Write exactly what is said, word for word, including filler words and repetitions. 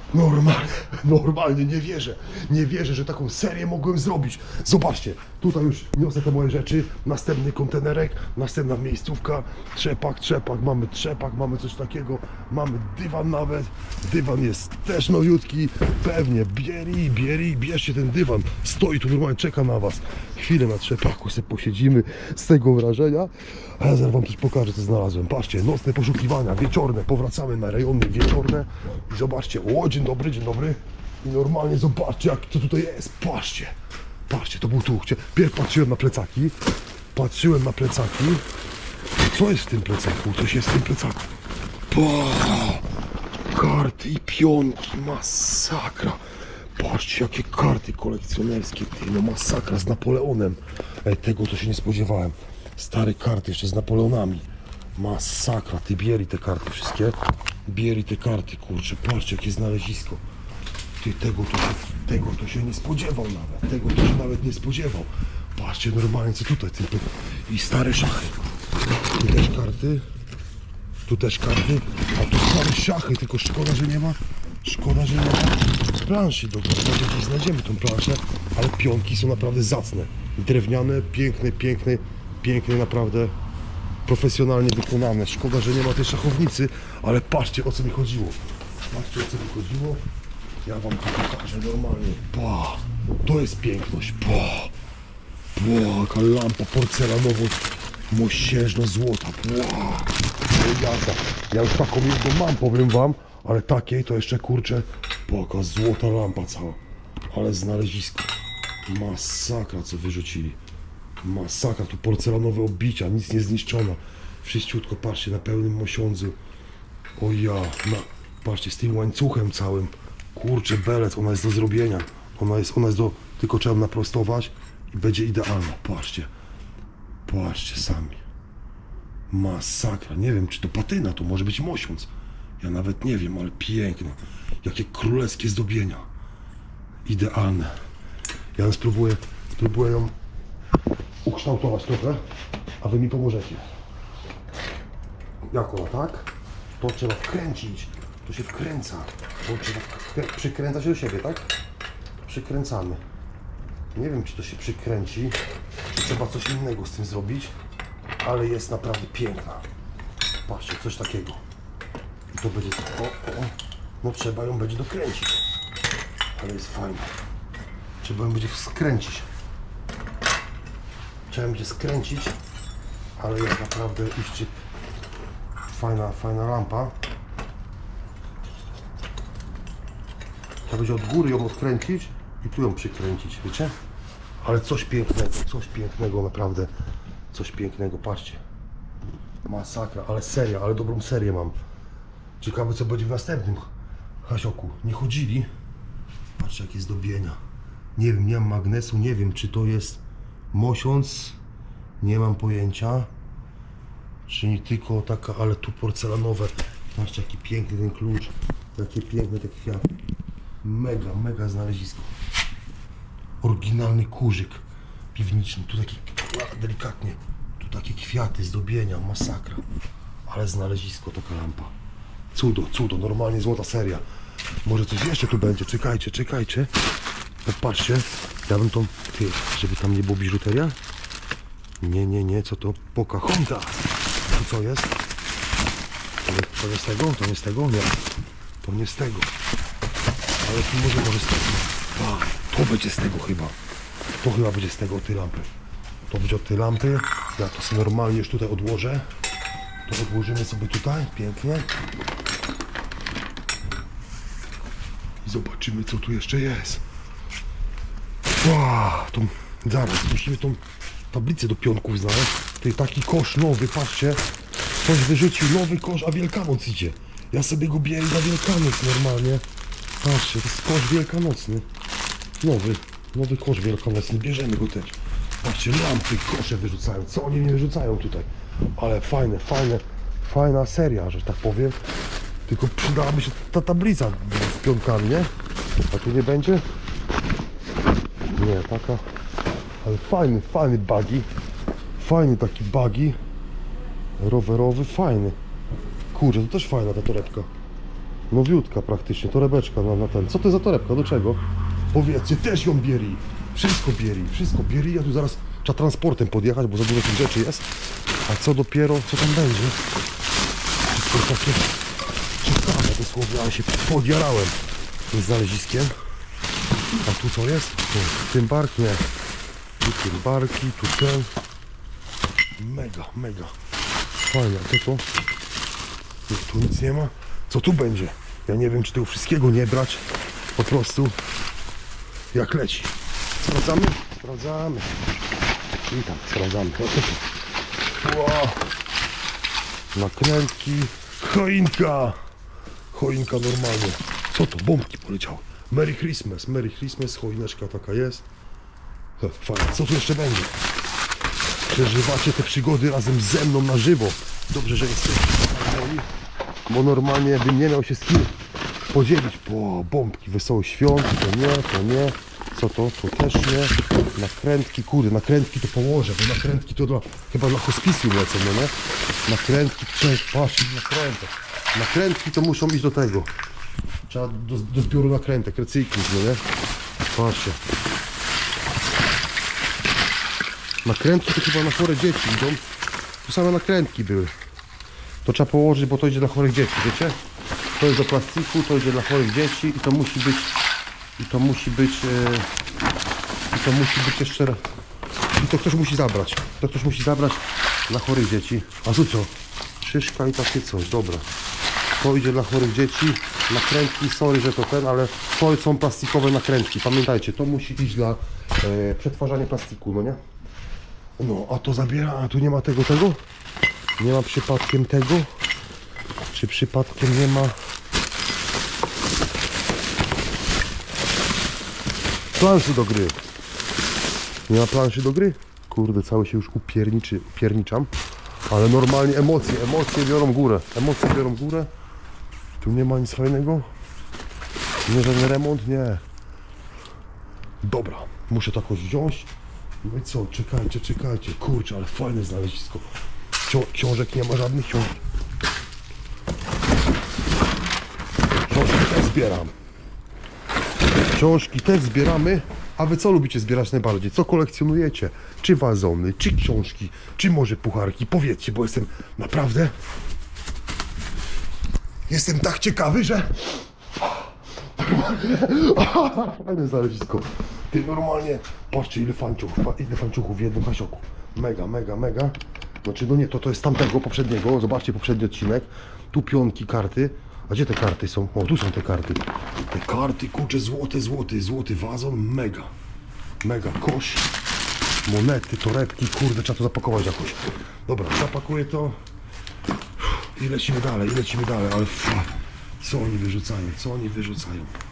Normalnie, normalnie nie wierzę, nie wierzę, że taką serię mogłem zrobić. Zobaczcie, tutaj już niosę te moje rzeczy, następny kontenerek, następna miejscówka, trzepak, trzepak, mamy trzepak, mamy coś takiego, mamy dywan nawet, dywan jest też nowiutki, pewnie, bieri, bieri, bierzcie ten dywan, stoi tu normalnie, czeka na was. Chwilę na trzepaku sobie posiedzimy z tego wrażenia, a ja zaraz wam coś pokażę, co znalazłem. Patrzcie, nocne poszukiwania, wieczorne, powracamy na rejony wieczorne i zobaczcie, o, dzień dobry, dzień dobry. I normalnie zobaczcie, jak to tutaj jest, patrzcie, patrzcie, to był tu, pierw patrzyłem na plecaki, patrzyłem na plecaki, co jest w tym plecaku, coś jest w tym plecaku, Boah, karty i pionki, masakra. Patrzcie, jakie karty kolekcjonerskie, ty, no masakra, z Napoleonem. Ej, tego to się nie spodziewałem. Stare karty jeszcze z Napoleonami. Masakra, ty, bieli te karty wszystkie. Bieli te karty, kurczę, patrzcie, jakie znalezisko. Ty, tego to się, tego to się nie spodziewał nawet. Tego to się nawet nie spodziewał. Patrzcie, normalnie, co tutaj, ty, i stare szachy. Tu też karty. Tu też karty. A tu stare szachy, tylko szkoda, że nie ma. Szkoda, że nie ma planszy do gry. Może gdzieś znajdziemy tą planszę, ale pionki są naprawdę zacne. Drewniane, piękne, piękne, piękne, naprawdę profesjonalnie wykonane. Szkoda, że nie ma tej szachownicy, ale patrzcie, o co mi chodziło. Patrzcie, o co mi chodziło. Ja wam to pokażę normalnie. Bah, to jest piękność. Bah, bah, jaka lampa porcelanowo mosiężno złota. Bah, jazda. Ja już taką jedną mam, powiem wam. Ale takiej to jeszcze, kurczę, jaka złota lampa cała. Ale znalezisko. Masakra, co wyrzucili. Masakra, tu porcelanowe obicia, nic nie zniszczono. Wszyściutko, patrzcie, na pełnym mosiądzu. O ja, na, patrzcie, z tym łańcuchem całym. Kurczę, belec, ona jest do zrobienia. Ona jest, ona jest do, tylko trzeba naprostować i będzie idealna. Patrzcie. Patrzcie sami. Masakra, nie wiem, czy to patyna, to może być mosiądz. Ja nawet nie wiem, ale piękne. Jakie królewskie zdobienia. Idealne. Ja spróbuję, spróbuję ją ukształtować trochę, a wy mi pomożecie. Jak ona, tak? To trzeba wkręcić. To się wkręca. To trzeba wkrę... przykręca się do siebie, tak? Przykręcamy. Nie wiem, czy to się przykręci, czy trzeba coś innego z tym zrobić, ale jest naprawdę piękna. Patrzcie, coś takiego. I to będzie, o, o, no trzeba ją będzie dokręcić, ale jest fajna. Trzeba ją będzie skręcić. Trzeba ją będzie skręcić, ale jest naprawdę iście fajna, fajna lampa. Trzeba będzie od góry ją odkręcić i tu ją przykręcić, wiecie? Ale coś pięknego, coś pięknego, naprawdę coś pięknego, patrzcie. Masakra, ale seria, ale dobrą serię mam. Ciekawe, co będzie w następnym hasioku. Nie chodzili. Patrzcie, jakie zdobienia. Nie wiem, nie mam magnesu, nie wiem, czy to jest mosiądz. Nie mam pojęcia. Czy nie tylko taka, ale tu porcelanowe. Patrzcie, jaki piękny ten klucz. Jakie piękne te kwiaty. Mega, mega znalezisko. Oryginalny kurzyk piwniczny. Tu taki, delikatnie. Tu takie kwiaty, zdobienia, masakra. Ale znalezisko, taka lampa. Cudo, cudo, normalnie złota seria. Może coś jeszcze tu będzie, czekajcie, czekajcie. Popatrzcie, ja bym tą, ty, żeby tam nie było biżuteria. Nie, nie, nie, co to? Pocahontas. Tu co jest? To nie, to nie z tego? To nie z tego? Nie. To nie z tego. Ale tu może, może z tego. A, to będzie z tego chyba. To chyba będzie z tego, od tej lampy. To będzie od tej lampy. Ja to sobie normalnie już tutaj odłożę. To odłożymy sobie tutaj, pięknie. I zobaczymy, co tu jeszcze jest. Wow, to zaraz musimy tą tablicę do pionków znaleźć. Tutaj taki kosz nowy, patrzcie. Ktoś wyrzucił nowy kosz, a Wielkanoc idzie. Ja sobie go biję na Wielkanoc normalnie. Patrzcie, to jest kosz wielkanocny. Nowy, nowy kosz wielkanocny, bierzemy go też. Patrzcie, lampy, kosze wyrzucają. Co oni nie wyrzucają tutaj? Ale fajne, fajne, fajna seria, że tak powiem. Tylko przydałaby się ta tablica z pionkami, nie? A tu nie będzie? Nie, taka. Ale fajny, fajny buggy. Fajny taki buggy. Rowerowy, fajny. Kurczę, to też fajna ta torebka. Nowiutka praktycznie, torebeczka na, na ten. Co to za torebka? Do czego? Powiedzcie, też ją bieri. Wszystko bieri, wszystko bieri. Ja tu zaraz trzeba transportem podjechać, bo za dużo tych rzeczy jest. A co dopiero, co tam będzie? Wszystko takie ciekawe dosłownie, ale się podjarałem tym znaleziskiem. A tu co jest? Tu, tym bark? Nie. Tu tym barki, tu ten. Mega, mega. Fajnie, a to to? Tu, tu nic nie ma. Co tu będzie? Ja nie wiem, czy tego wszystkiego nie brać. Po prostu jak leci. Sprawdzamy? Sprawdzamy. I tak, sprawdzamy. O, co tu? Wow. Nakrętki. Choinka. Choinka normalnie. Co to? Bombki poleciały. Merry Christmas. Merry Christmas. Choineczka taka jest. He, fajnie. Co tu jeszcze będzie? Przeżywacie te przygody razem ze mną na żywo. Dobrze, że jesteście. Bo normalnie bym nie miał się z kim podzielić. Bo bombki, wesołych świąt, to nie, to nie. Co to? To też nie. Nakrętki, kurde, nakrętki to położę, bo nakrętki to dla, chyba dla hospicjum lecą, no nie? Nakrętki, cześć, patrz, nakrętek. Nakrętki to muszą iść do tego. Trzeba do, do zbioru nakrętek, recykling, no nie? Patrzcie. Nakrętki to chyba na chore dzieci idą. Tu same nakrętki były. To trzeba położyć, bo to idzie dla chorych dzieci, wiecie? To jest do plastiku, to idzie dla chorych dzieci i to musi być i to musi być yy, i to musi być jeszcze i to ktoś musi zabrać. To ktoś musi zabrać dla chorych dzieci. A tu co? Szyszka i takie coś, dobra. To idzie dla chorych dzieci. Nakrętki, sorry, że to ten, ale to są plastikowe nakrętki. Pamiętajcie, to musi iść dla yy, przetwarzania plastiku, no nie? No, a to zabiera, a tu nie ma tego, tego? Nie ma przypadkiem tego? Czy przypadkiem nie ma planszy do gry? Nie ma planszy do gry? Kurde, cały się już upierniczy, upierniczam. Ale normalnie emocje, emocje biorą górę. Emocje biorą górę. Tu nie ma nic fajnego. Nie żaden remont, nie. Dobra, muszę to jakoś wziąć. No i co, czekajcie, czekajcie. Kurczę, ale fajne znalezisko. Ksi- książek nie ma żadnych książek. Książki też zbieram. Książki też zbieramy. A wy co lubicie zbierać najbardziej? Co kolekcjonujecie? Czy wazony, czy książki, czy może pucharki? Powiedzcie, bo jestem naprawdę... Jestem tak ciekawy, że... Fajne znalezisko. Ty normalnie... Patrzcie, ile fanciuchów, ile fanciuchów w jednym hasioku. Mega, mega, mega. Znaczy, no nie, to to jest tamtego poprzedniego. Zobaczcie poprzedni odcinek. Tu pionki, karty. A gdzie te karty są? O, tu są te karty. Te karty, kurczę, złote, złoty, złoty wazon. Mega. Mega kosz. Monety, torebki. Kurde, trzeba to zapakować jakoś. Dobra, zapakuję to. I lecimy dalej, i lecimy dalej. Ale f... co oni wyrzucają? Co oni wyrzucają?